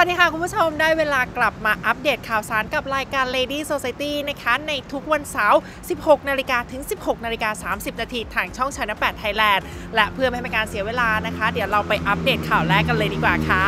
ดีค่ะคุณผู้ชมได้เวลากลับมาอัปเดตข่าวสารกับรายการ Lady Society นะคะในทุกวันเสาร์ 16 นาฬิกาถึง 16 นาฬิกา 30 นาทีทางช่องChannel 8 Thailand และเพื่อไม่ให้เป็นการเสียเวลานะคะเดี๋ยวเราไปอัปเดตข่าวแรกกันเลยดีกว่าค่ะ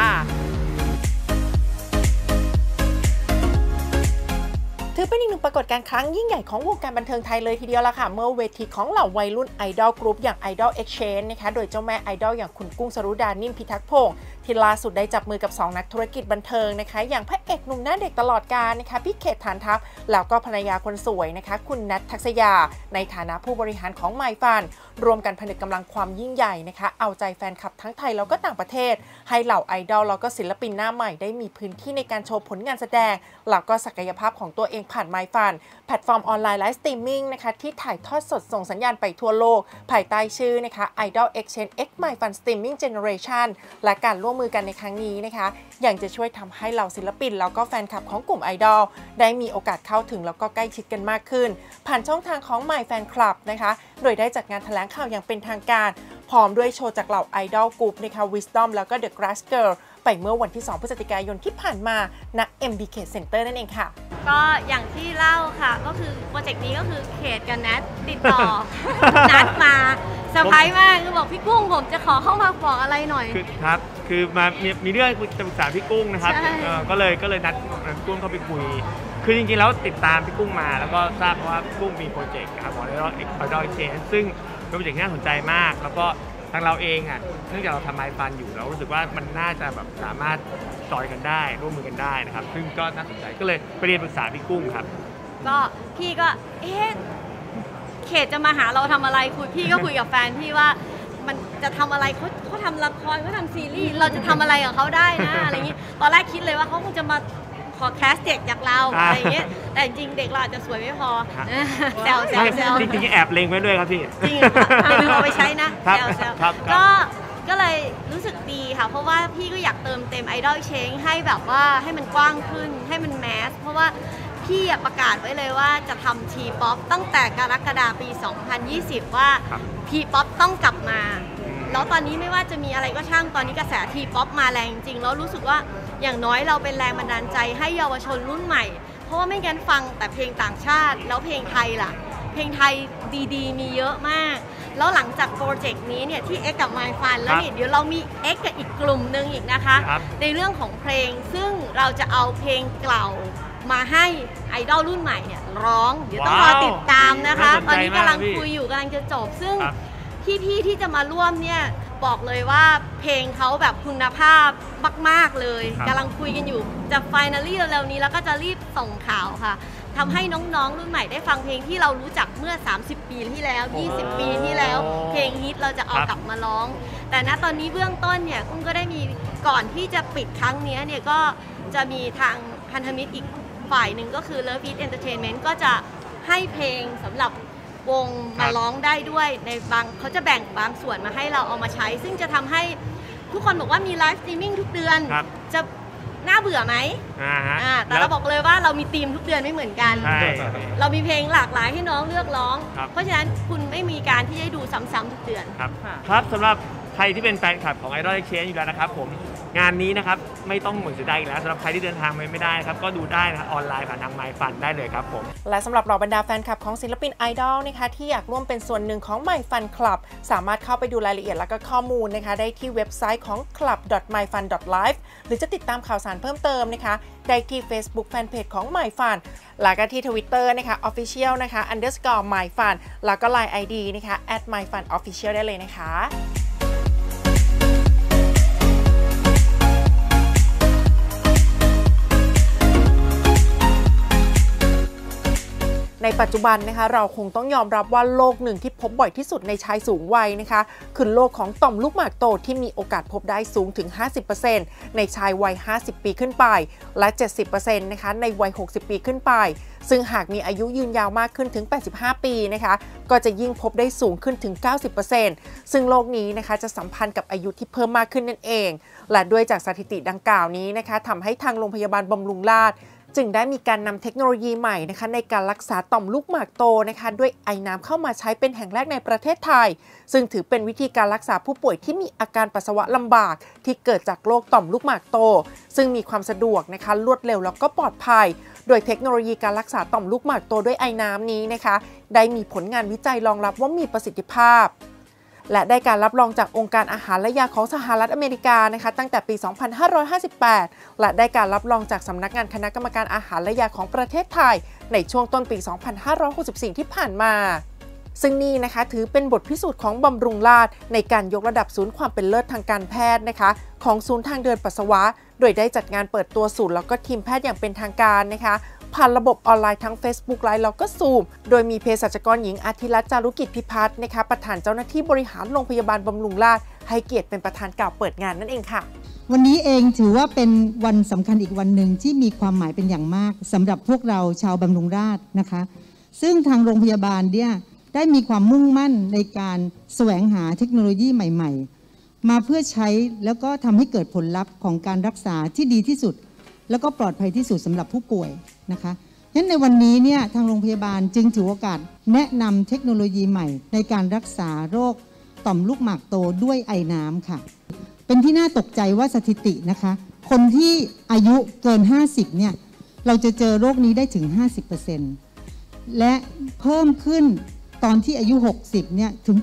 ถือเป็นอีกหนึ่งปรากฏการณ์ครั้งยิ่งใหญ่ของวงการบันเทิงไทยเลยทีเดียวละค่ะเมื่อเวทีของเหล่าวัยรุ่นไอดอลกรุ๊ปอย่าง Idol Exchange นะคะโดยเจ้าแม่ไอดอลอย่างคุณกุ้งสรุดานิ่มพิทักษ์พงศ์ที่ล่าสุดได้จับมือกับ2นักธุรกิจบันเทิงนะคะอย่างพระเอกหนุ่มหน้าเด็กตลอดกาลนะคะพี่เขตฐานทัพแล้วก็ภรรยาคนสวยนะคะคุณนัททักษยาในฐานะผู้บริหารของ My Fun รวมกันผนึกกำลังความยิ่งใหญ่นะคะเอาใจแฟนคลับทั้งไทยแล้วก็ต่างประเทศให้เหล่าไอดอลแล้วก็ศิลปินหน้าใหม่ได้มีพื้นที่ในการโชว์ผลงานแสดงแล้วก็ศักยภาพของตัวเองผ่าน My Fun แพลตฟอร์มออนไลน์ไลฟ์สตรีมมิ่งนะคะที่ถ่ายทอดสดส่งสัญญาณไปทั่วโลกภายใต้ชื่อนะคะ Idol Exchange X My Fun Streaming Generation และการร่วมมือกันในครั้งนี้นะคะยังจะช่วยทำให้เหล่าศิลปินแล้วก็แฟนคลับของกลุ่มไอดอลได้มีโอกาสเข้าถึงแล้วก็ใกล้ชิดกันมากขึ้นผ่านช่องทางของ My Fan Club นะคะโดยได้จัดงานแถลงข่าวอย่างเป็นทางการพร้อมด้วยโชว์จากเหล่าไอดอลกลุ่มนะคะ Wisdom แล้วก็ The Grass Girl ไปเมื่อวันที่ 2 พฤศจิกายนที่ผ่านมาณ MBK Center นั่นเองค่ะก็อย่างที่เล่าค่ะก็คือโปรเจกต์นี้ก็คือเขตกับนัทติดต่อ นัทมาเซอร์ไพรส์มากคือบอกพี่กุ้งผมจะขอเข้ามาบอกอะไรหน่อยคือมามีเรื่องจะปรึกษาพี่กุ้งนะครับก็เลยนัดพี่กุ้งเข้าไปคุยคือจริงๆแล้วติดตามพี่กุ้งมาแล้วก็ทราบว่าพี่กุ้งมีโปรเจกต์ครับของIdol Exchangeซึ่งเป็นโปรเจกต์ที่น่าสนใจมากแล้วก็ทางเราเองเนื่องจากเราทำไมฟันอยู่เรารู้สึกว่ามันน่าจะแบบสามารถจอยกันได้ร่วมมือกันได้นะครับซึ่งก็น่าสนใจก็เลยไปเรียนปรึกษาพี่กุ้งครับก็พี่ก็เขตจะมาหาเราทำอะไรพี่ก็คุยกับแฟนพี่ว่ามันจะทำอะไรเขาทำละครเขาทำซีรีส์เราจะทำอะไรกับเขาได้นะอะไรอย่างนี้ตอนแรกคิดเลยว่าเขาคงจะมาขอแคสเด็กจากเราอะไรอย่างเงี้ยแต่จริงเด็กเราอาจจะสวยไม่พอแซวจริงๆแอบเล็งไว้ด้วยครับพี่จริงเอาไปใช้นะแซวก็เลยรู้สึกดีค่ะเพราะว่าพี่ก็อยากเติมเต็ม Idol Exchange ให้แบบว่าให้มันกว้างขึ้นให้มันแมสเพราะว่าพี่ประกาศไว้เลยว่าจะทำทีป๊อปตั้งแต่กรกฎาคมปี 2020 ว่าทีป๊อปต้องกลับมาแล้วตอนนี้ไม่ว่าจะมีอะไรก็ช่างตอนนี้กระแสทีป๊อปมาแรงจริงแล้วรู้สึกว่าอย่างน้อยเราเป็นแรงบันดาลใจให้เยาวชนรุ่นใหม่เพราะว่าไม่งั้นฟังแต่เพลงต่างชาติแล้วเพลงไทยล่ะเพลงไทยดีๆมีเยอะมากแล้วหลังจากโปรเจกต์นี้เนี่ยที่ X กับ My Fun แล้วนี่เดี๋ยวเรามี X กับอีกกลุ่มหนึ่งอีกนะคะในเรื่องของเพลงซึ่งเราจะเอาเพลงเก่ามาให้ไอดอลรุ่นใหม่เนี่ยร้องเดี๋ยวต้องรอติดตามนะคะตอนนี้กำลังคุยอยู่กำลังจะจบซึ่งพี่ที่จะมาร่วมเนี่ยบอกเลยว่าเพลงเขาแบบคุณภาพมากๆเลยกำลังคุยกันอยู่จะไฟนอลลี่เร็วๆนี้แล้วก็จะรีบส่งข่าวค่ะทำให้น้องๆรุ่นใหม่ได้ฟังเพลงที่เรารู้จักเมื่อ30 ปีที่แล้ว20 ปีที่แล้วเพลงฮิตเราจะเอากลับมาร้องแต่ณตอนนี้เบื้องต้นเนี่ยกุ้งก็ได้มีก่อนที่จะปิดครั้งนี้เนี่ยก็จะมีทางพันธมิตรอีกฝ่ายหนึ่งก็คือ Love It Entertainment ก็จะให้เพลงสำหรับวงมาร้องได้ด้วยในเขาจะแบ่งบางส่วนมาให้เราเอามาใช้ซึ่งจะทำให้ทุกคนบอกว่ามีไลฟ์สตรีมมิ่งทุกเดือนจะน่าเบื่อไหมแต่เราบอกเลยว่าเรามีธีมทุกเดือนไม่เหมือนกันเรามีเพลงหลากหลายให้น้องเลือกร้องเพราะฉะนั้นคุณไม่มีการที่จะดูซ้ำๆทุกเดือนครับสำหรับใครที่เป็นแฟนคลับของ Idol Exchange อยู่แล้วนะครับผมงานนี้นะครับไม่ต้องหมดเสียดายอีกแล้วสำหรับใครที่เดินทางไม่ได้ครับก็ดูได้นะครับออนไลน์ผ่านทาง My Fun ได้เลยครับผมและสำหรับเราบรรดาแฟนคลับของศิลปินไอดอลนะคะที่อยากร่วมเป็นส่วนหนึ่งของ My Fun Club สามารถเข้าไปดูรายละเอียดและก็ข้อมูลนะคะได้ที่เว็บไซต์ของ club.myfun.live หรือจะติดตามข่าวสารเพิ่มเติมนะคะได้ที่ Facebook Fanpage ของ My Fun แล้วก็ที่ Twitter นะคะ Official นะคะ _myfun แล้วก็ Line ID นะคะ @myfunofficial ได้เลยนะคะในปัจจุบันนะคะเราคงต้องยอมรับว่าโรคหนึ่งที่พบบ่อยที่สุดในชายสูงวัยนะคะคือโรคของต่อมลูกหมากโตที่มีโอกาสพบได้สูงถึง 50% ในชายวัย 50 ปีขึ้นไปและ 70% นะคะในวัย 60 ปีขึ้นไปซึ่งหากมีอายุยืนยาวมากขึ้นถึง 85 ปีนะคะก็จะยิ่งพบได้สูงขึ้นถึง 90% ซึ่งโรคนี้นะคะจะสัมพันธ์กับอายุที่เพิ่มมากขึ้นนั่นเองและด้วยจากสถิติดังกล่าวนี้นะคะทำให้ทางโรงพยาบาลบำรุงราษฎร์จึงได้มีการนำเทคโนโลยีใหม่นะคะในการรักษาต่อมลูกหมากโตนะคะด้วยไอน้ำเข้ามาใช้เป็นแห่งแรกในประเทศไทยซึ่งถือเป็นวิธีการรักษาผู้ป่วยที่มีอาการปัสสาวะลำบากที่เกิดจากโรคต่อมลูกหมากโตซึ่งมีความสะดวกนะคะรวดเร็วแล้วก็ปลอดภัยโดยเทคโนโลยีการรักษาต่อมลูกหมากโตด้วยไอน้ำนี้นะคะได้มีผลงานวิจัยรองรับว่ามีประสิทธิภาพและได้การรับรองจากองค์การอาหารและยาของสหรัฐอเมริกานะคะตั้งแต่ปี 2558 และได้การรับรองจากสำนักงานคณะกรรมการอาหารและยาของประเทศไทยในช่วงต้นปี 2564 ที่ผ่านมาซึ่งนี่นะคะถือเป็นบทพิสูจน์ของบำรุงราษฎร์ในการยกระดับศูนย์ความเป็นเลิศทางการแพทย์นะคะของศูนย์ทางเดินปัสสาวะโดยได้จัดงานเปิดตัวศูนย์แล้วก็ทีมแพทย์อย่างเป็นทางการนะคะผ่านระบบออนไลน์ทั้ง Facebook Live แล้วก็ Zoom โดยมีเภสัชกรหญิงอาทิรัตน์จารุกิจพิพัฒน์นะคะประธานเจ้าหน้าที่บริหารโรงพยาบาลบำรุงราษฎร์ให้เกียรติเป็นประธานกล่าวเปิดงานนั่นเองค่ะวันนี้เองถือว่าเป็นวันสำคัญอีกวันหนึ่งที่มีความหมายเป็นอย่างมากสำหรับพวกเราชาวบำรุงราษฎร์นะคะซึ่งทางโรงพยาบาลเนี่ยได้มีความมุ่งมั่นในการแสวงหาเทคโนโลยีใหม่ๆมาเพื่อใช้แล้วก็ทำให้เกิดผลลัพธ์ของการรักษาที่ดีที่สุดแล้วก็ปลอดภัยที่สุดสำหรับผู้ป่วยนะคะงั้นในวันนี้เนี่ยทางโรงพยาบาลจึงถือโอกาสแนะนำเทคโนโลยีใหม่ในการรักษาโรคต่อมลูกหมากโตด้วยไอน้ำค่ะเป็นที่น่าตกใจว่าสถิตินะคะคนที่อายุเกิน50เนี่ยเราจะเจอโรคนี้ได้ถึง 50% และเพิ่มขึ้นตอนที่อายุ60เนี่ยถึง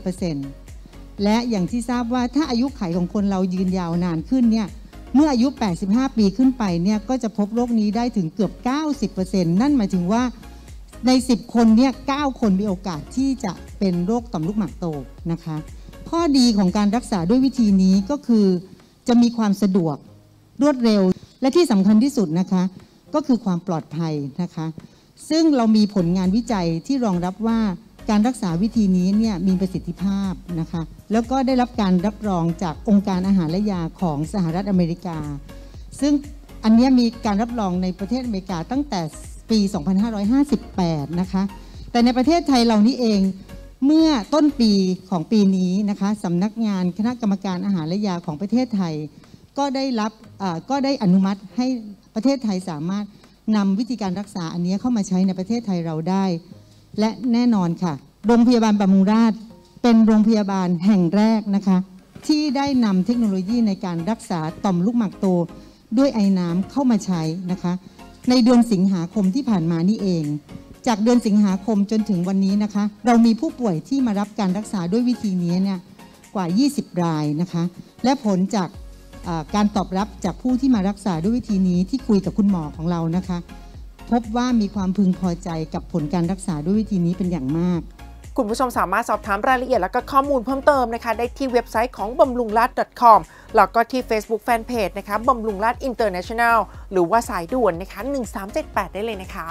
70% และอย่างที่ทราบว่าถ้าอายุขัยของคนเรายืนยาวนานขึ้นเนี่ยเมื่ออายุ85ปีขึ้นไปเนี่ยก็จะพบโรคนี้ได้ถึงเกือบ 90% นั่นหมายถึงว่าใน10คนเนี่ย9คนมีโอกาสที่จะเป็นโรคต่อมลูกหมากโตนะคะข้อดีของการรักษาด้วยวิธีนี้ก็คือจะมีความสะดวกรวดเร็วและที่สำคัญที่สุดนะคะก็คือความปลอดภัยนะคะซึ่งเรามีผลงานวิจัยที่รองรับว่าการรักษาวิธีนี้เนี่ยมีประสิทธิภาพนะคะแล้วก็ได้รับการรับรองจากองค์การอาหารและยาของสหรัฐอเมริกาซึ่งอันนี้มีการรับรองในประเทศอเมริกาตั้งแต่ปี 2558 นะคะแต่ในประเทศไทยเรานี่เองเมื่อต้นปีของปีนี้นะคะสำนักงานคณะกรรมการอาหารและยาของประเทศไทยก็ได้อนุมัติให้ประเทศไทยสามารถนำวิธีการรักษาอันนี้เข้ามาใช้ในประเทศไทยเราได้และแน่นอนค่ะโรงพยาบาลบำรุงราษฎร์เป็นโรงพยาบาลแห่งแรกนะคะที่ได้นำเทคโนโลยีในการรักษาต่อมลูกหมากโตด้วยไอน้ำเข้ามาใช้นะคะในเดือนสิงหาคมที่ผ่านมานี่เองจากเดือนสิงหาคมจนถึงวันนี้นะคะเรามีผู้ป่วยที่มารับการรักษาด้วยวิธีนี้เนี่ยกว่า20รายนะคะและผลจากการตอบรับจากผู้ที่มารักษาด้วยวิธีนี้ที่คุยกับคุณหมอของเรานะคะพบว่ามีความพึงพอใจกับผลการรักษาด้วยวิธีนี้เป็นอย่างมากคุณผู้ชมสามารถสอบถามรายละเอียดและก็ข้อมูลเพิ่มเติมนะคะได้ที่เว็บไซต์ของบำรุงราษฎร์ .com แล้วก็ที่ Facebook Fanpage นะคะบำรุงราษฎร์ International หรือว่าสายด่วนนะคะ1378ได้เลยนะคะ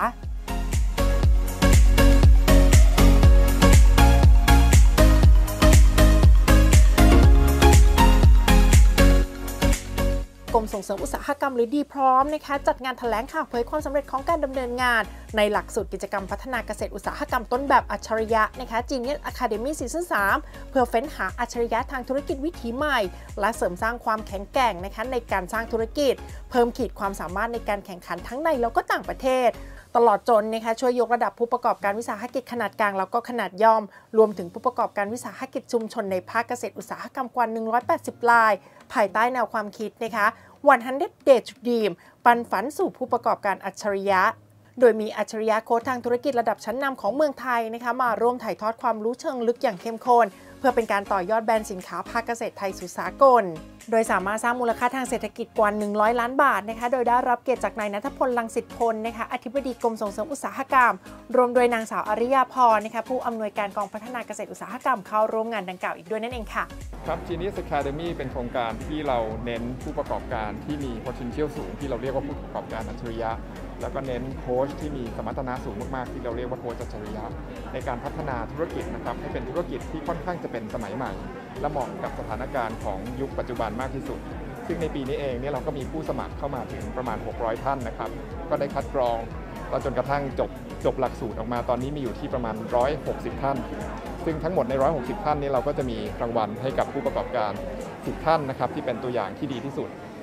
กรมส่งเสริมอุตสาหกรรมหรือดีพร้อมนะคะจัดงานแถลงข่าวเผยความสำเร็จของการดำเนินงานในหลักสูตรกิจกรรมพัฒนาเกษตรอุตสาหกรรมต้นแบบอัจฉริยะนะคะ Genius Academy Season 3 เพื่อเฟ้นหาอัจฉริยะทางธุรกิจวิถีใหม่และเสริมสร้างความแข็งแกร่งนะคะในการสร้างธุรกิจเพิ่มขีดความสามารถในการแข่งขันทั้งในแล้วก็ต่างประเทศตลอดจนนะคะช่วยยกระดับผู้ประกอบการวิสาหกิจขนาดกลางแล้วก็ขนาดย่อมรวมถึงผู้ประกอบการวิสาหกิจชุมชนในภาคเกษตรอุตสาหกรรมกว่า180รายภายใต้แนวความคิดนะคะ100 Day to Dream ปันฝันสู่ผู้ประกอบการอัจฉริยะโดยมีอัจฉริยะโค้ชทางธุรกิจระดับชั้นนำของเมืองไทยนะคะมาร่วมถ่ายทอดความรู้เชิงลึกอย่างเข้มข้นเพื่อเป็นการต่อยอดแบรนด์สินค้าภาคเกษตรไทยสู่สากลโดยสามารถสร้างมูลค่าทางเศรษฐกิจกว่า100ล้านบาทนะคะโดยได้รับเกียรติจากนายณัฐพล รังสิตพลนะคะอธิบดีกรมส่งเสริมอุตสาหกรรมรวมโดยนางสาวอริยาพรนะคะผู้อำนวยการกองพัฒนาเกษตรอุตสาหกรรมเข้าร่วมงานดังกล่าวอีกด้วยนั่นเองค่ะครับ Genius Academy เป็นโครงการที่เราเน้นผู้ประกอบการที่มี potential สูงที่เราเรียกว่าผู้ประกอบการอัจฉริยะแล้วก็เน้นโค้ชที่มีสมรรถนะสูงมากๆที่เราเรียกว่าโค้ชอัจฉริยะในการพัฒนาธุรกิจนะครับให้เป็นธุรกิจที่ค่อนข้างจะเป็นสมัยใหม่และเหมาะกับสถานการณ์ของยุคปัจจุบันมากที่สุดซึ่งในปีนี้เองเนี่ยเราก็มีผู้สมัครเข้ามาถึงประมาณ600ท่านนะครับก็ได้คัดกรองเราจนกระทั่งจบหลักสูตรออกมาตอนนี้มีอยู่ที่ประมาณ160ท่านซึ่งทั้งหมดใน160ท่านนี้เราก็จะมีรางวัลให้กับผู้ประกอบการ10ท่านนะครับที่เป็นตัวอย่างที่ดีที่สุด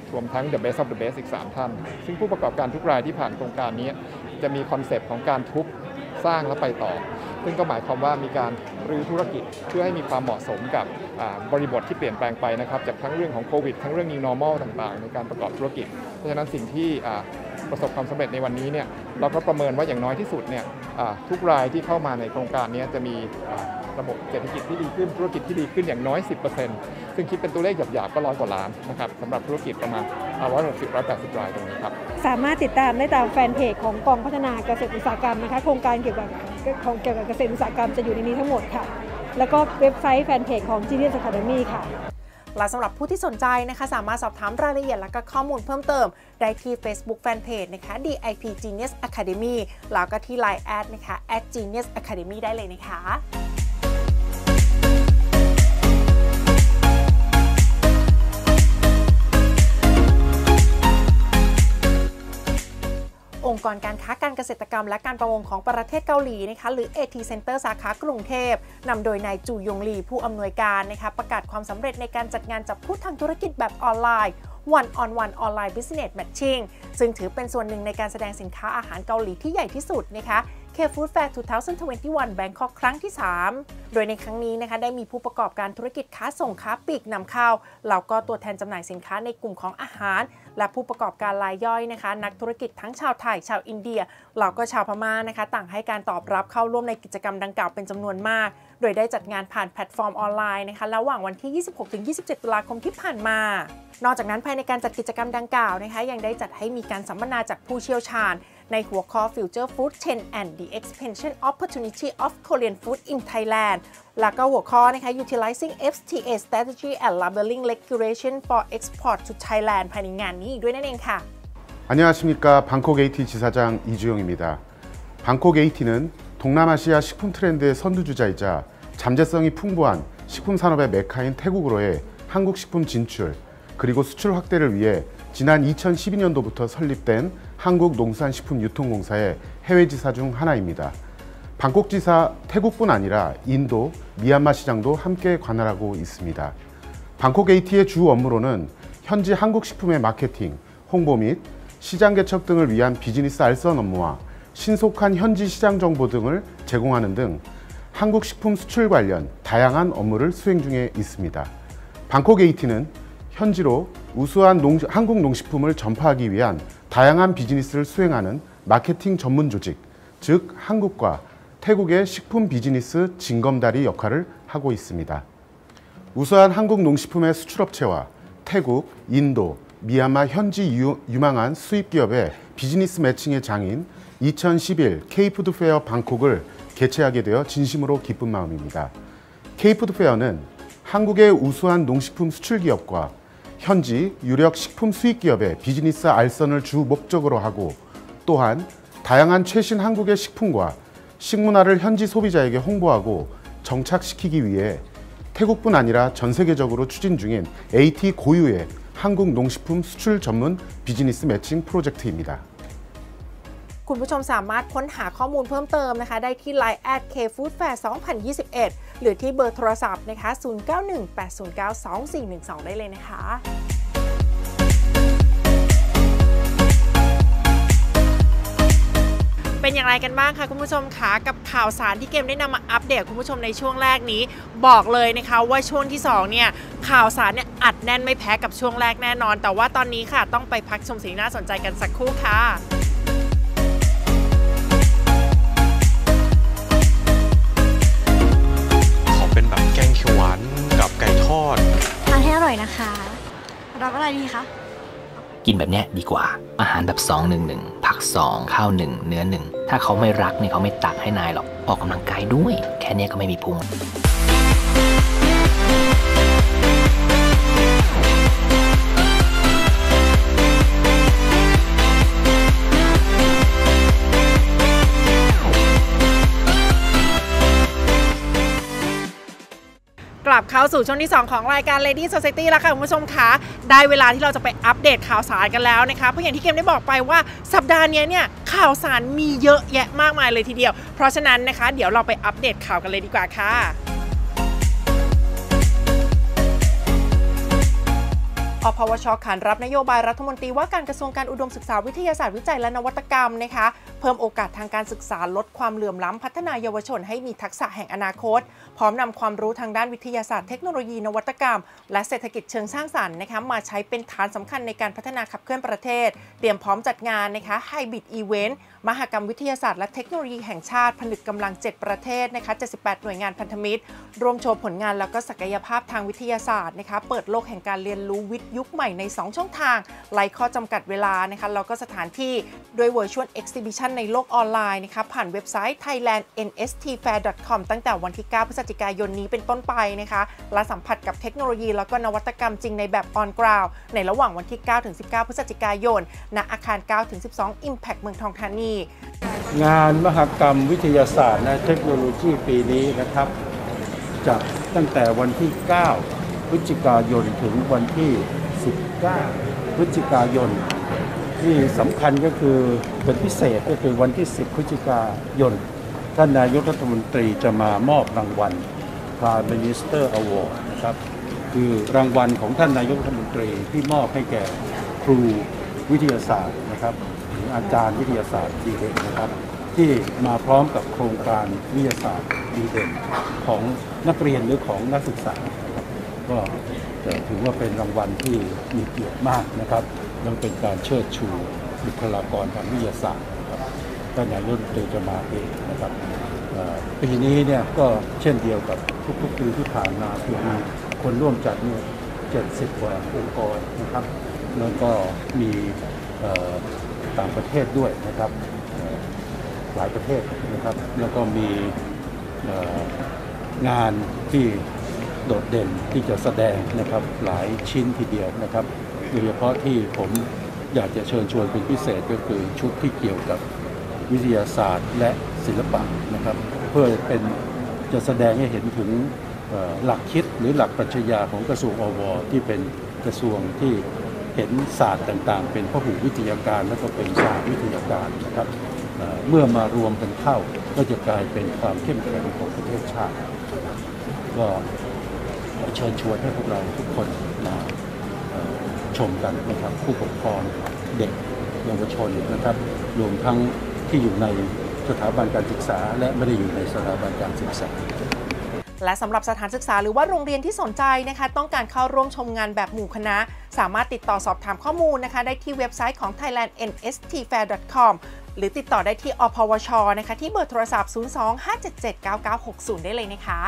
รวมทั้ง The Best of the Best อีก 3 ท่านซึ่งผู้ประกอบการทุกรายที่ผ่านโครงการนี้จะมีคอนเซปต์ของการทุบสร้างและไปต่อซึ่งก็หมายความว่ามีการรื้อธุรกิจเพื่อให้มีความเหมาะสมกับบริบทที่เปลี่ยนแปลงไปนะครับจากทั้งเรื่องของโควิดทั้งเรื่อง New Normal ต่างๆในการประกอบธุรกิจเพราะฉะนั้นสิ่งที่ประสบความสำเร็จในวันนี้เนี่ยเราก็ประเมินว่าอย่างน้อยที่สุดเนี่ยทุกรายที่เข้ามาในโครงการนี้จะมีระบบเศรษฐกิจที่ดีขึ้นธุรกิจที่ดีขึ้นอย่างน้อย 10% ซึ่งคิดเป็นตัวเลขหยาบๆก็100 กว่าล้านนะครับสำหรับธุรกิจประมาณ160-180 รายตรงนี้ครับสามารถติดตามได้ตามแฟนเพจของกองพัฒนาเกษตรอุตสาหกรรมนะคะโครงการเกี่ยวกับเกษตรอุตสาหกรรมจะอยู่ในนี้ทั้งหมดค่ะแล้วก็เว็บไซต์แฟนเพจของ Genius Academy ค่ะและสำหรับผู้ที่สนใจนะคะสามารถสอบถามรายละเอียดและก็ข้อมูลเพิ่มเติมได้ที่ Facebook Fanpage นะคะ DIP Genius Academy แล้วก็ที่ Line แอดนะคะ @Genius Academy ได้เลยนะคะองค์กรการค้าการเกษตรกรรมและการประมงของประเทศเกาหลีนะคะหรือ AT Center สาขากรุงเทพนำโดยนายจูยงลีผู้อำนวยการนะคะประกาศความสำเร็จในการจัดงานจับคู่ทางธุรกิจแบบออนไลน์ One on One Online Business Matching ซึ่งถือเป็นส่วนหนึ่งในการแสดงสินค้าอาหารเกาหลีที่ใหญ่ที่สุดนะคะ K-Food Fair 2021 Bangkok ครั้งที่ 3 โดยในครั้งนี้นะคะได้มีผู้ประกอบการธุรกิจค้าส่งค้าปลีกนำเข้าแล้วก็ตัวแทนจำหน่ายสินค้าในกลุ่มของอาหารและผู้ประกอบการรายย่อยนะคะนักธุรกิจทั้งชาวไทยชาวอินเดียแล้วก็ชาวพม่านะคะต่างให้การตอบรับเข้าร่วมในกิจกรรมดังกล่าวเป็นจำนวนมากโดยได้จัดงานผ่านแพลตฟอร์มออนไลน์นะคะระหว่างวันที่ 26-27 ตุลาคมที่ผ่านมานอกจากนั้นภายในการจัดกิจกรรมดังกล่าวนะคะยังได้จัดให้มีการสัมมนาจากผู้เชี่ยวชาญในหัวข้อ Future Food Trend and the Expansion Opportunity of Korean Food in Thailand แล้วก็หัวข้อนะคะ Utilizing FTA Strategy and Labeling Regulation for Export to Thailand ภายในงานนี้ด้วยนั่นเองค่ะ 안녕하십니까. 방콕 AT 지사장 이주용입니다. 방콕 AT는 동남아시아 식품 트렌드의 선두주자이자 잠재성이 풍부한 식품 산업의 메카인 태국으로의 한국 식품 진출 그리고 수출 확대를 위해 지난 2012년도부터 설립된 한국농산식품유통공사의 해외지사 중 하나입니다. 방콕지사 태국뿐 아니라 인도, 미얀마 시장도 함께 관할하고 있습니다. 방콕 AT의 주 업무로는 현지 한국 식품의 마케팅, 홍보 및 시장 개척 등을 위한 비즈니스 알선 업무와 신속한 현지 시장 정보 등을 제공하는 등 한국 식품 수출 관련 다양한 업무를 수행 중에 있습니다. 방콕 AT는 현지로 우수한 한국 농식품을 전파하기 위한 다양한 비즈니스를 수행하는 마케팅 전문 조직, 즉 한국과 태국의 식품 비즈니스 징검다리 역할을 하고 있습니다. 우수한 한국 농식품의 수출업체와 태국, 인도, 미얀마 현지 유망한 수입기업의 비즈니스 매칭의 장인 2011 K-푸드 페어 방콕을 개최하게 되어 진심으로 기쁜 마음입니다. K-푸드 페어는 한국의 우수한 농식품 수출기업과 현지 유력 식품 수입기업의 비즈니스 알선을 주 목적으로 하고 또한 다양한 최신 한국의 식품과 식문화를 현지 소비자에게 홍보하고 정착시키기 위해 태국뿐 아니라 전 세계적으로 추진 중인 AT 고유의 한국 농식품 수출 전문 비즈니스 매칭 프로젝트입니다. คุณผู้ชมสามารถค้นหาข้อมูลเพิ่มเติมนะคะได้ที่ Line @K-Food Fair 2021 หรือที่เบอร์โทรศัพท์นะคะ 0918092412 ได้เลยนะคะเป็นอย่างไรกันบ้างคะคุณผู้ชมคะกับข่าวสารที่เกมได้นำมาอัปเดตคุณผู้ชมในช่วงแรกนี้บอกเลยนะคะว่าช่วงที่2เนี่ยข่าวสารเนี่ยอัดแน่นไม่แพ้กับช่วงแรกแน่นอนแต่ว่าตอนนี้ค่ะต้องไปพักชมสิ่งน่าสนใจกันสักครู่ค่ะขอเป็นแบบแกงเขียวหวานกับไก่ทอดทานให้อร่อยนะคะรับอะไรดีคะกินแบบนี้ดีกว่าอาหารแบบ2-1-1ผัก2ข้าว1เนื้อ1ถ้าเขาไม่รักเนี่ยเขาไม่ตักให้นายหรอกออกกำลังกายด้วยแค่นี้ก็ไม่มีพุงกลับเข้าสู่ช่วงที่2ของรายการ Lady Society แล้วค่ะคุณผู้ชมคะได้เวลาที่เราจะไปอัปเดตข่าวสารกันแล้วนะคะเพราะอย่างที่เกมได้บอกไปว่าสัปดาห์นี้เนี่ยข่าวสารมีเยอะแยะมากมายเลยทีเดียวเพราะฉะนั้นนะคะเดี๋ยวเราไปอัปเดตข่าวกันเลยดีกว่าค่ะอพวช.ขานรับนโยบายรัฐมนตรีว่าการกระทรวงการอุดมศึกษาวิทยาศาสตร์วิจัยและนวัตกรรมนะคะเพิ่มโอกาสทางการศึกษาลดความเหลื่อมล้ำพัฒนาเยาวชนให้มีทักษะแห่งอนาคตพร้อมนำความรู้ทางด้านวิทยาศาสตร์เทคโนโลยีนวัตกรรมและเศรษฐกิจเชิงสร้างสรรค์นะคะมาใช้เป็นฐานสำคัญในการพัฒนาขับเคลื่อนประเทศเตรียมพร้อมจัดงานนะคะไฮบริดอีเวนต์มหกรรมวิทยาศาสตร์และเทคโนโลยีแห่งชาติผนึกกำลัง7ประเทศนะคะ78หน่วยงานพันธมิตรรวมโชว์ผลงานแล้วก็ศักยภาพทางวิทยาศาสตร์นะคะเปิดโลกแห่งการเรียนรู้วิทย์ยุคใหม่ใน2ช่องทางไร้ข้อจำกัดเวลานะคะแล้วก็สถานที่โดย Virtual Exhibition ในโลกออนไลน์นะคะผ่านเว็บไซต์ thailandnstfair.com ตั้งแต่วันที่ 9 พฤศจิกายนนี้เป็นต้นไปนะคะและสัมผัสกับเทคโนโลยีแล้วก็นวัตกรรมจริงในแบบ on ground ในระหว่างวันที่ 9-19 พฤศจิกายนณอาคาร 9-12 Impact เมืองทองธานีงานมหกรรมวิทยาศาสตร์และเทคโนโลยีปีนี้นะครับจัดตั้งแต่วันที่ 9 พฤศจิกายนถึงวันที่ 19 พฤศจิกายนที่สำคัญก็คือเป็นพิเศษก็คือวันที่ 10 พฤศจิกายนท่านนายกรัฐมนตรีจะมามอบรางวัล Prime Minister Award นะครับคือรางวัลของท่านนายกรัฐมนตรีที่มอบให้แก่ครูวิทยาศาสตร์นะครับหรืออาจารย์วิทยาศาสตร์ดีเด่นนะครับที่มาพร้อมกับโครงการวิทยาศาสตร์ดีเด่นของนักเรียนหรือของนักศึกษาก็ถือว่าเป็นรางวัลที่มีเกียรติมากนะครับและเป็นการเชิดชูบุคลากรทางวิทยาศาสตร์นะครับท่านนายกรัฐมนตรีจะมาเองนะครับปีนี้เนี่ยก็เช่นเดียวกับทุกๆปีที่ผ่านมาคือมีคนร่วมจัดเนี่ย70 กว่าองค์กรนะครับแล้วก็มีต่างประเทศด้วยนะครับหลายประเทศนะครับแล้วก็มีงานที่โดดเด่นที่จะแสดงนะครับหลายชิ้นทีเดียวนะครับโดยเฉพาะที่ผมอยากจะเชิญชวนเป็นพิเศษก็คือชุดที่เกี่ยวกับวิทยาศาสตร์และศิลปะนะครับเพื่อเป็นจะแสดงให้เห็นถึงหลักคิดหรือหลักปรัชญาของกระทรวงอว.ที่เป็นกระทรวงที่เห็นศาสตร์ต่างๆเป็นพหุวิทยาการและก็เป็นศาสตร์วิทยาการนะครับเมื่อมารวมกันเข้าก็จะกลายเป็นความเข้มแข็งของประเทศชาติก็เชิญชวนให้พวกเราทุกคนมาชมกันนะครับผู้ปกครองเด็กเยาวชนนะครับรวมทั้งที่อยู่ในสถาบันการศึกษาและไม่ได้อยู่ในสถาบันการศึกษาและสำหรับสถานศึกษาหรือว่าโรงเรียนที่สนใจนะคะต้องการเข้าร่วมชมงานแบบหมู่คณะสามารถติดต่อสอบถามข้อมูลนะคะได้ที่เว็บไซต์ของ thailandnstfair.com หรือติดต่อได้ที่อพวช.นะคะที่เบอร์โทรศัพท์ 02-577-9960 ได้เลยนะคะ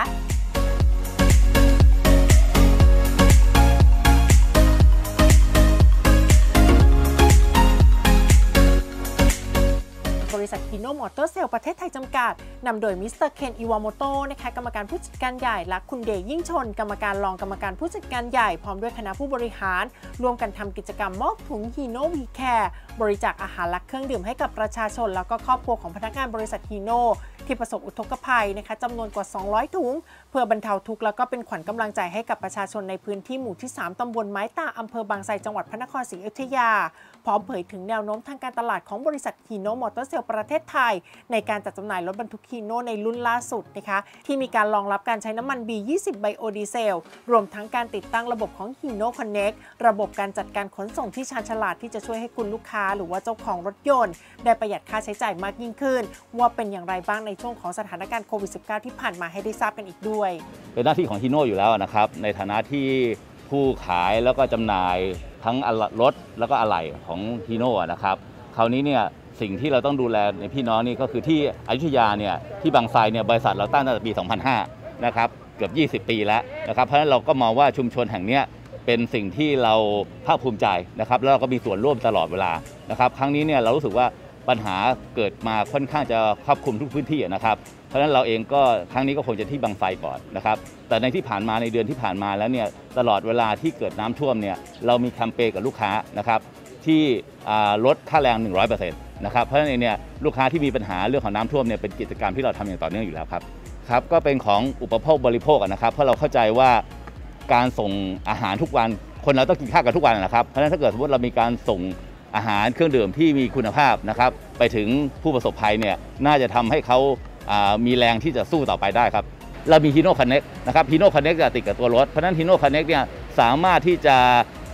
บริษัทฮีโน่มอเตอร์เซลประเทศไทยจำกัดนำโดยมิสเตอร์เคนอิวาโมโตะนะคะกรรมการผู้จัดการใหญ่และคุณเดย์ยิ่งชนกรรมการรองกรรมการผู้จัดการใหญ่พร้อมด้วยคณะผู้บริหารร่วมกันทำกิจกรรมมอบถุงฮีโน่วีแคร์บริจาคอาหารและเครื่องดื่มให้กับประชาชนแล้วก็ครอบครัวของพนักงานบริษัทฮีโน่ที่ประสบอุทกภัยนะคะจำนวนกว่า200ถุงเพื่อบรรเทาทุกข์แล้วก็เป็นขวัญกำลังใจให้กับประชาชนในพื้นที่หมู่ที่3ตำบลไม้ตาอำเภอบางไทรจังหวัดพระนครศรีอยุธยาพร้อมเผยถึงแนวโน้มทางการตลาดของบริษัทฮีโน่มอเตอร์เซลประเทศไทยในการจัดจำหน่ายรถบรรทุกฮีโน่ในรุ่นล่าสุดนะคะที่มีการรองรับการใช้น้ำมัน B20 ไบโอดีเซลรวมทั้งการติดตั้งระบบของ Hino Connect ระบบการจัดการขนส่งที่ชาญฉลาดที่จะช่วยให้คุณลูกค้าหรือว่าเจ้าของรถยนต์ได้ประหยัดค่าใช้จ่ายมากยิ่งขึ้นว่าเป็นอย่างไรบ้างในช่วงของสถานการณ์โควิด -19 ที่ผ่านมาให้ได้ทราบกันอีกด้วยเป็นหน้าที่ของ Hino อยู่แล้วนะครับในฐานะที่ผู้ขายแล้วก็จำหน่ายทั้งรถแล้วก็อะไหล่ของ Hino นะครับคราวนี้เนี่ยสิ่งที่เราต้องดูแลในพี่น้องนี่ก็คือที่อยุธยาเนี่ยที่บางไทรเนี่ยบริษัทเราตั้งตั้งแต่ปี 2005 นะครับเกือบ20 ปีแล้วนะครับเพราะฉะนั้นเราก็มองว่าชุมชนแห่งนี้เป็นสิ่งที่เราภาคภูมิใจนะครับแล้วเราก็มีส่วนร่วมตลอดเวลานะครับครั้งนี้เนี่ยเรารู้สึกว่าปัญหาเกิดมาค่อนข้างจะครอบคลุมทุกพื้นที่นะครับเพราะฉะนั้นเราเองก็ครั้งนี้ก็คงจะที่บางไทรก่อนนะครับแต่ในที่ผ่านมาในเดือนที่ผ่านมาแล้วเนี่ยตลอดเวลาที่เกิดน้ำท่วมเนี่ยเรามีแคมเปญกับลูกค้านะครับที่ลดค่าแรง 100%นะครับเพราะฉะนั้นเนี่ยลูกค้าที่มีปัญหาเรื่องของน้ำท่วมเนี่ยเป็นกิจกรรมที่เราทำอย่างต่อเนื่องอยู่แล้วครับก็เป็นของอุปโภคบริโภคนะครับเพราะเราเข้าใจว่าการส่งอาหารทุกวันคนเราต้องกินข้าวกันทุกวันนะครับเพราะฉะนั้นถ้าเกิดสมมติเรามีการส่งอาหารเครื่องดื่มที่มีคุณภาพนะครับไปถึงผู้ประสบภัยเนี่ยน่าจะทำให้เขามีแรงที่จะสู้ต่อไปได้ครับเรามี Hino Connect นะครับ Hino Connect จะติดกับตัวรถเพราะฉะนั้น Hino Connect เนี่ยสามารถที่จะ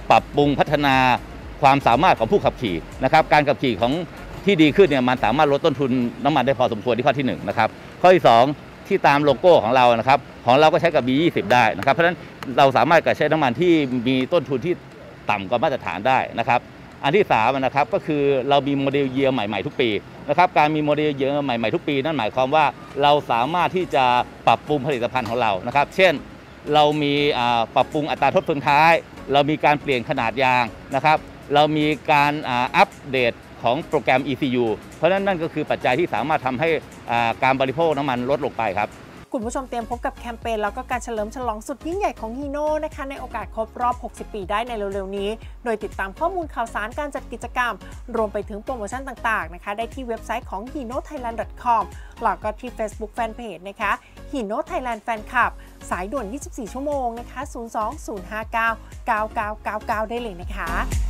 ปรับปรุงพัฒนาความสามารถของผู้ขับขี่นะครับการขับขี่ของที่ดีขึ้นเนี่ยมันสามารถลดต้นทุนน้ำมันได้พอสมควรที่ข้อที่1นะครับข้อที่2ที่ตามโลโก้ของเรานะครับของเราก็ใช้กับ B20 ได้นะครับเพราะฉะนั้นเราสามารถใช้น้ำมันที่มีต้นทุนที่ต่ำกว่ามาตรฐานได้นะครับอันที่3นะครับก็คือเรามีโมเดลเยียร์ใหม่ๆทุกปีนะครับการมีโมเดลเยียร์ใหม่ๆทุกปีนั่นหมายความว่าเราสามารถที่จะปรับปรุงผลิตภัณฑ์ของเรานะครับเช่นเรามีปรับปรุงอัตราทดเฟืองท้ายเรามีการเปลี่ยนขนาดยางนะครับเรามีการอัปเดตของโปรแกรม ECU เพราะฉะนั้นนั่นก็คือปัจจัยที่สามารถทำให้การบริโภคน้ำมันลดลงไปครับคุณผู้ชมเตรียมพบกับแคมเปญแล้วก็การเฉลิมฉลองสุดยิ่งใหญ่ของฮีโน่นะคะในโอกาสครบรอบ 60 ปีได้ในเร็วๆนี้โดยติดตามข้อมูลข่าวสารการจัดกิจกรรมรวมไปถึงโปรโมชั่นต่างๆนะคะได้ที่เว็บไซต์ของ hinothailand.com แล้วก็ที่ Facebook Fanpage นะคะ Hino Thailand Fan Club สายด่วน 24 ชั่วโมงนะคะ 02-059-9999 ได้เลยนะคะ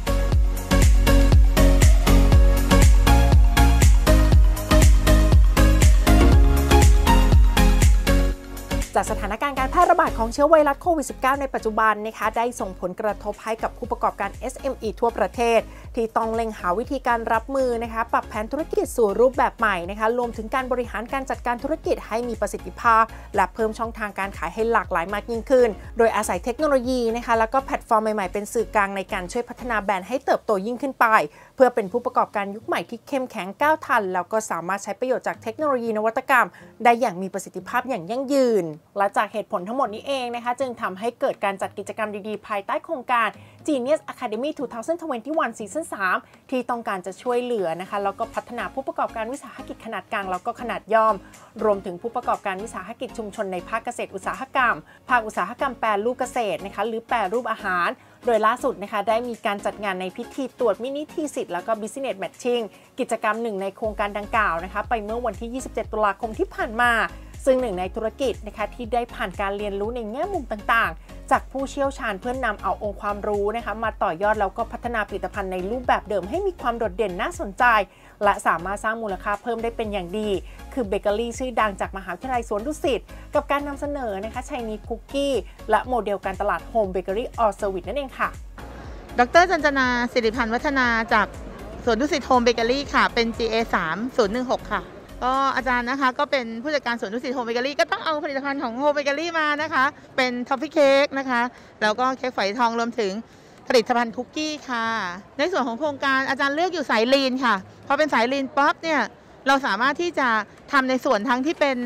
จากสถานการณ์การแพร่ระบาดของเชื้อไวรัสโควิด -19 ในปัจจุบันนะคะได้ส่งผลกระทบให้กับผู้ประกอบการ SME ทั่วประเทศที่ต้องเล็งหาวิธีการรับมือนะคะปรับแผนธุรกิจสู่รูปแบบใหม่นะคะรวมถึงการบริหารการจัดการธุรกิจให้มีประสิทธิภาพและเพิ่มช่องทางการขายให้หลากหลายมากยิ่งขึ้นโดยอาศัยเทคโนโลยีนะคะแล้วก็แพลตฟอร์มใหม่ๆเป็นสื่อกลางในการช่วยพัฒนาแบรนด์ให้เติบโตยิ่งขึ้นไปเพื่อเป็นผู้ประกอบการยุคใหม่ที่เข้มแข็งก้าวทันแล้วก็สามารถใช้ประโยชน์จากเทคโนโลยีนวัตกรรมได้อย่างมีประสิทธิภาพอย่างยั่งยืนและจากเหตุผลทั้งหมดนี้เองนะคะจึงทำให้เกิดการจัดกิจกรรมดีๆภายใต้โครงการ Genius Academy 2021 Season 3 ที่ต้องการจะช่วยเหลือนะคะแล้วก็พัฒนาผู้ประกอบการวิสาหกิจขนาดกลางแล้วก็ขนาดย่อมรวมถึงผู้ประกอบการวิสาหกิจชุมชนในภาคเกษตรอุตสาหกรรมภาคอุตสาหกรรมแปรรูปเกษตรนะคะหรือแปรรูปอาหารโดยล่าสุดนะคะได้มีการจัดงานในพิธีตรวจมินิทีสิทธิ์แล้วก็ Business Matching กิจกรรมหนึ่งในโครงการดังกล่าวนะคะไปเมื่อวันที่ 27 ตุลาคมที่ผ่านมาซึ่งหนึ่งในธุรกิจนะคะที่ได้ผ่านการเรียนรู้ในแง่มุมต่างๆจากผู้เชี่ยวชาญเพื่อนนำเอาองค์ความรู้นะคะมาต่อยอดแล้วก็พัฒนาผลิตภัณฑ์ในรูปแบบเดิมให้มีความโดดเด่นน่าสนใจและสามารถสร้างมูลค่าเพิ่มได้เป็นอย่างดีคือเบเกอรี่ชื่อดังจากมหาวิทยาลัยสวนดุสิตกับการนำเสนอนะคะไชนีสคุกกี้และโมเดลการตลาดโฮมเบเกอรี่ออลเซอร์วิสนั่นเองค่ะดร.จันจนาสิริพันธ์วัฒนาจากสวนดุสิตโฮมเบเกอรี่ค่ะเป็น GA3 016 ค่ะก็อาจารย์นะคะก็เป็นผู้จัดการสวนดุสิตโฮมเบเกอรี่ก็ต้องเอาผลิตภัณฑ์ของโฮมเบเกอรี่มานะคะเป็นทอฟฟี่เค้กนะคะแล้วก็เค้กฝอยทองรวมถึงผลิตภัณฑ์คุกกี้ค่ะในส่วนของโครงการอาจารย์เลือกอยู่สายลีนค่ะพอเป็นสายลีนป๊อปเนี่ยเราสามารถที่จะทำในส่วนทั้งที่เป็น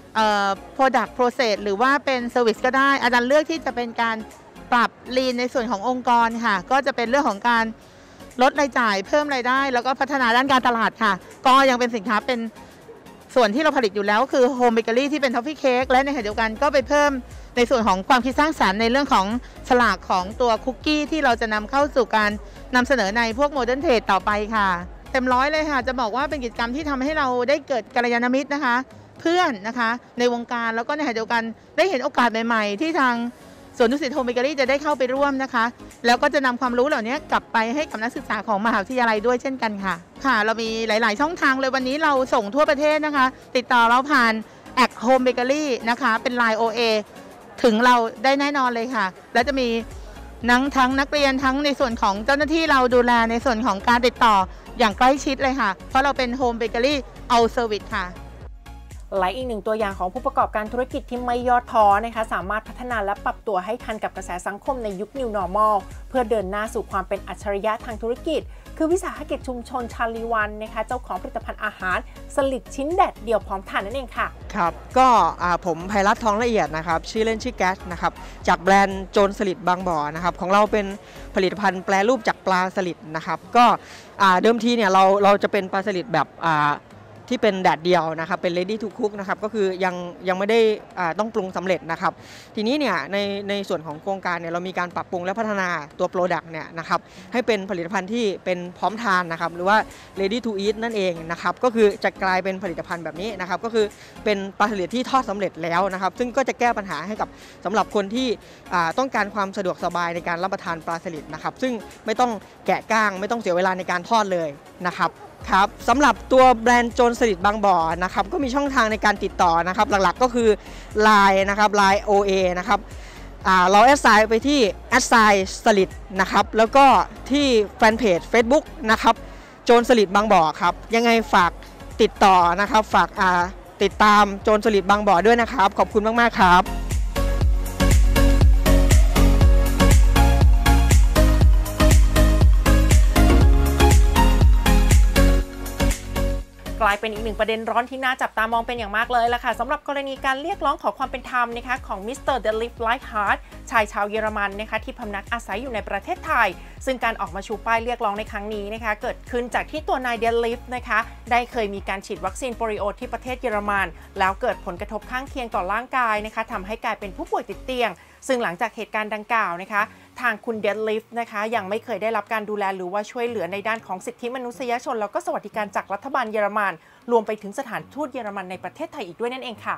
product process หรือว่าเป็น service ก็ได้อาจารย์เลือกที่จะเป็นการปรับลีนในส่วนขององค์กรค่ะก็จะเป็นเรื่องของการลดรายจ่ายเพิ่มรายได้แล้วก็พัฒนาด้านการตลาดค่ะก็ยังเป็นสินค้าเป็นส่วนที่เราผลิตอยู่แล้วคือโฮมเบเกอรี่ที่เป็นทอฟฟี่เค้กและในขณะเดียวกันก็ไปเพิ่มในส่วนของความคิดสร้างสรรค์ในเรื่องของฉลากของตัวคุกกี้ที่เราจะนำเข้าสู่การนำเสนอในพวกโมเดิร์นเทรดต่อไปค่ะเต็มร้อยเลยค่ะจะบอกว่าเป็นกิจกรรมที่ทำให้เราได้เกิดกัลยาณมิตรนะคะเพื่อนนะคะในวงการแล้วก็ในขณะเดียวกันได้เห็นโอกาสใหม่ๆที่ทางสวนดุสิตโฮมเบเกอรี่จะได้เข้าไปร่วมนะคะแล้วก็จะนำความรู้เหล่านี้กลับไปให้กับนักศึกษาของมหาวิทยาลัยด้วยเช่นกันค่ะค่ะเรามีหลายๆช่องทางเลยวันนี้เราส่งทั่วประเทศนะคะติดต่อเราผ่านแอคโฮมเบเกอรี่นะคะเป็น Line OA ถึงเราได้แน่นอนเลยค่ะแล้วจะมีทั้งนักเรียนทั้งในส่วนของเจ้าหน้าที่เราดูแลในส่วนของการติดต่ออย่างใกล้ชิดเลยค่ะเพราะเราเป็นโฮมเบเกอรี่เอาเซอร์วิสค่ะและอีกหนึ่งตัวอย่างของผู้ประกอบการธุรกิจที่ไม่ย่อท้อนะคะสามารถพัฒนาและปรับตัวให้ทันกับกระแสสังคมในยุค New Normal เพื่อเดินหน้าสู่ความเป็นอัจฉริยะทางธุรกิจคือวิสาหกิจชุมชนชาลีวันนะคะเจ้าของผลิตภัณฑ์อาหารสลิดชิ้นแดดเดี่ยวพร้อมทานนั่นเองค่ะครับก็ผมไพรัตน์ทองละเอียดนะครับชื่อเล่นชื่อแก๊สนะครับจากแบรนด์โจรสลิดบางบ่อนะครับของเราเป็นผลิตภัณฑ์แปรรูปจากปลาสลิดนะครับก็เดิมทีเนี่ยเราจะเป็นปลาสลิดแบบที่เป็นแดดเดียวนะครับเป็น ready to cook นะครับก็คือยังไม่ได้ต้องปรุงสำเร็จนะครับทีนี้เนี่ยในส่วนของโครงการเนี่ยเรามีการปรับปรุงและพัฒนาตัว Product เนี่ยนะครับให้เป็นผลิตภัณฑ์ที่เป็นพร้อมทานนะครับหรือว่า ready to eat นั่นเองนะครับก็คือจะกลายเป็นผลิตภัณฑ์แบบนี้นะครับก็คือเป็นปลาสลิดที่ทอดสำเร็จแล้วนะครับซึ่งก็จะแก้ปัญหาให้กับสำหรับคนที่ต้องการความสะดวกสบายในการรับประทานปลาสลิดนะครับซึ่งไม่ต้องแกะก้างไม่ต้องเสียเวลาในการทอดเลยนะครับครับสำหรับตัวแบรนด์โจรสลิดบางบ่อนะครับก็มีช่องทางในการติดต่อนะครับหลักๆก็คือ Line นะครับ Line OA นะครับเราแอดไซน์ไปที่แอดไซน์สลิดนะครับแล้วก็ที่แฟนเพจ Facebook นะครับโจรสลิดบางบ่อครับยังไงฝากติดต่อนะครับฝากติดตามโจรสลิดบางบ่อด้วยนะครับขอบคุณมากๆครับกลายเป็นอีกหนึ่งประเด็นร้อนที่น่าจับตามองเป็นอย่างมากเลยล่ะค่ะสำหรับกรณีการเรียกร้องขอความเป็นธรรมนะคะของมิสเตอร์เดลิฟไลท์ฮาร์ดชายชาวเยอรมันนะคะที่พำนักอาศัยอยู่ในประเทศไทยซึ่งการออกมาชูป้ายเรียกร้องในครั้งนี้นะคะเกิดขึ้นจากที่ตัวนายเดลิฟนะคะได้เคยมีการฉีดวัคซีนโปลิโอที่ประเทศเยอรมันแล้วเกิดผลกระทบข้างเคียงต่อร่างกายนะคะทำให้กลายเป็นผู้ป่วยติดเตียงซึ่งหลังจากเหตุการณ์ดังกล่าวนะคะทางคุณเดดลิฟนะคะยังไม่เคยได้รับการดูแลหรือว่าช่วยเหลือในด้านของสิทธิมนุษยชนแล้วก็สวัสดิการจากรัฐบาลเยอรมันรวมไปถึงสถานทูตเยอรมันในประเทศไทยอีกด้วยนั่นเองค่ะ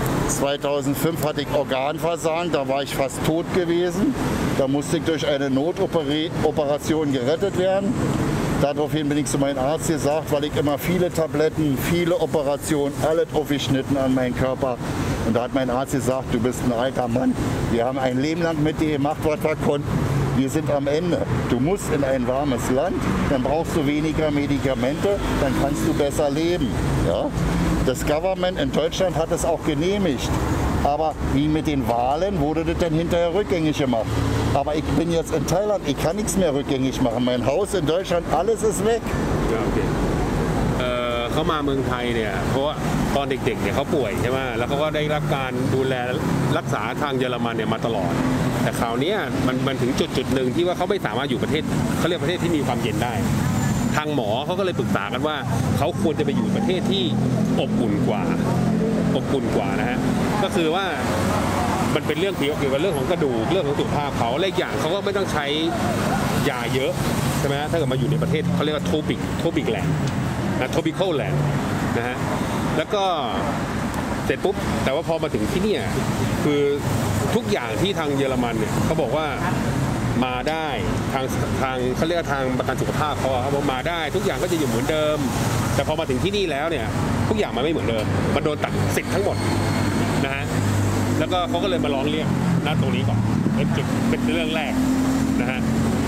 2005 hatte ich Organversagen, da war ich fast tot gewesen. Da musste ich durch eine Notoperation gerettet werden. Daraufhin bin ich zu meinem Arzt gesagt, weil ich immer viele Tabletten, viele Operationen, alles aufgeschnitten an meinen Körper. Und da hat mein Arzt gesagt, du bist ein alter Mann. Wir haben ein Leben lang mit dir gemacht, was wir konnten. Wir sind am Ende. Du musst in ein warmes Land, dann brauchst du weniger Medikamente, dann kannst du besser leben. Ja? Das Government in Deutschland hat es auch genehmigt. Aber wie mit den Wahlen wurde das dann hinterher rückgängig gemacht. Aber ich bin jetzt in Thailand, ich kann nichts mehr rückgängig machen. Mein Haus in Deutschland, alles ist weg. Ja, okay. เขามาเมืองไทยเนี่ยเพราะว่าตอนเด็กๆเนี่ยเขาป่วยใช่ไหมแล้วเขาก็ได้รับการดูแลรักษาทางเยอรมันเนี่ยมาตลอดแต่คราวนี้มันถึงจุดหนึ่งที่ว่าเขาไม่สามารถอยู่ประเทศเขาเรียกประเทศที่มีความเย็นได้ทางหมอเขาก็เลยปรึกษากันว่าเขาควรจะไปอยู่ประเทศที่อบอุ่นกว่านะฮะก็คือว่ามันเป็นเรื่องเกี่ยวกับเรื่องของกระดูกเรื่องของสุขภาพเขาและอีกอย่างเขาก็ไม่ต้องใช้ยาเยอะใช่ไหมถ้าเกิดมาอยู่ในประเทศเขาเรียกว่าโทปิกแลนด์นะโทปิคอลแลนด์นะฮะแล้วก็เสร็จปุ๊บแต่ว่าพอมาถึงที่นี่คือทุกอย่างที่ทางเยอรมันเนี่ยเขาบอกว่ามาได้ทางเขาเรียกทางประกันสุขภาพเขาบอกมาได้ทุกอย่างก็จะอยู่เหมือนเดิมแต่พอมาถึงที่นี่แล้วเนี่ยทุกอย่างมันไม่เหมือนเดิมมันโดนตัดสิทธิ์ทั้งหมดนะฮะแล้วก็เขาก็เลยมาร้องเรียกตรงนี้ก่อนเป็นเรื่องแรกนะฮะ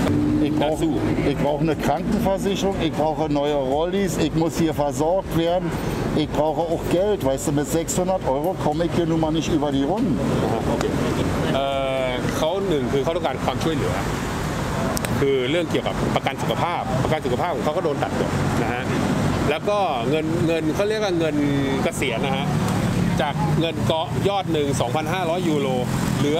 Ich brauche eine Krankenversicherung, ich brauche neue Rollis, ich muss hier versorgt werden, ich brauche auch Geld. Weißt du, mit 600 € komme ich hier nun mal nicht über die Runden. Okay. เขาหนึ่งคือเขาต้องการความช่วยเหลือคือเรื่องเกี่ยวกับประกันสุขภาพของเขาก็โดนตัดหมดนะฮะแล้วก็เงินเขาเรียกว่าเงินเกษียณนะฮะจากเงินเกาะยอดหนึ่ง 2,500 ยูโรเหลือ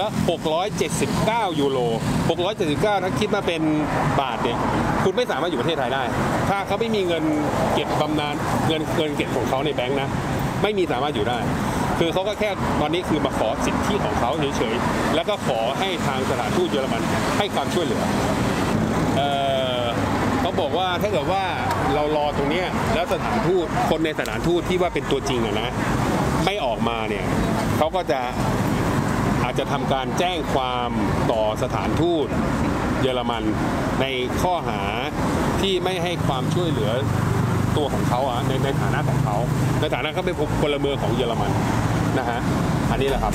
679 ยูโร679ถ้าคิดมาเป็นบาทเนี่ยคุณไม่สามารถอยู่ประเทศไทยได้ถ้าเขาไม่มีเงินเก็บบำนาญเงินเก็บของเขาในแบงค์นะไม่มีสามารถอยู่ได้คือเขาก็แค่ตอนนี้คือมาขอสิทธิของเขาเฉยๆแล้วก็ขอให้ทางสถานทูตเยอรมันให้ความช่วยเหลือเขาบอกว่าถ้าเกิดว่าเรารอตรงนี้แล้วสถานทูตคนในสถานทูตที่ว่าเป็นตัวจริงนะไม่ออกมาเนี่ยเขาก็จะอาจจะทำการแจ้งความต่อสถานทูตเยอรมันในข้อหาที่ไม่ให้ความช่วยเหลือตัวของเขาในฐานะของเขาในฐานะเขาเป็นพลเมืองของเยอรมันนะฮะอันนี้แหละครับ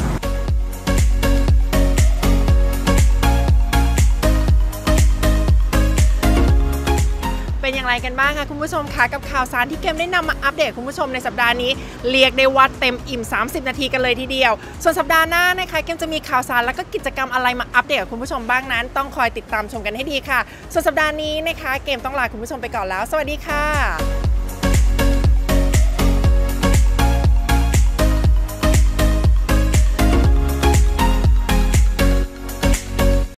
เป็นอย่างไรกันบ้างคะคุณผู้ชมคะกับข่าวสารที่เกมได้นำมาอัปเดตคุณผู้ชมในสัปดาห์นี้เรียกได้ว่าเต็มอิ่ม30 นาทีกันเลยทีเดียวส่วนสัปดาห์หน้านะคะเกมจะมีข่าวสารแล้วก็กิจกรรมอะไรมาอัปเดตกับคุณผู้ชมบ้างนั้นต้องคอยติดตามชมกันให้ดีค่ะส่วนสัปดาห์นี้นะคะเกมต้องลาคุณผู้ชมไปก่อนแล้วสวัสดีค่ะ